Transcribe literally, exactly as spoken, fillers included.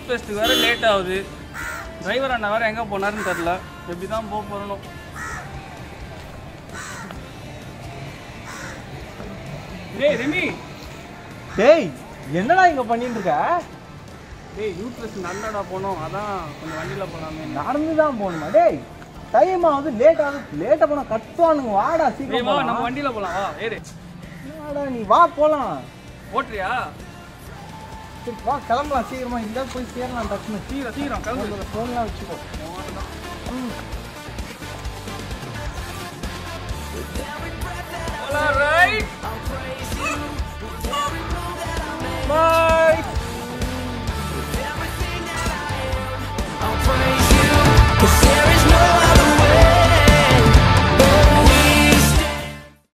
Youth ஃபெஸ்ட்டுக்கு வேறு late ஆகுது. Driver அண்ணா வேறு எங்கே போனாருன்னு தெரில. எப்படி தான் போக போகிறணும். டேய் ரெமி, டேய் என்னடா இங்கே பண்ணிட்டு இருக்க? டேய் யூத் ஃபெஸ்ட் நடந்தாடா போனோம், அதான் கொஞ்சம் வண்டியில் போகலாமே. நடந்து தான் போகணுமா? டேய் டைம் ஆகுது, லேட் ஆகுது. லேட்டாக போனால் கத்துவானுங்க. வாடா சீக்கிரம் வா, நம்ம வண்டியில் போகலாம். வா ஏறு. வாடா நீ வா போகலாம். ஓட்டுறியா? சரி வா கிளம்பலாம் சீக்கிரமா. இங்கே போய் சேரலாம் டக்குன்னு. சீக்கிரம் சீக்கிரம் கிளம்பு. ஃபோன்லாம் வச்சுக்கோ. ம் ரைட்.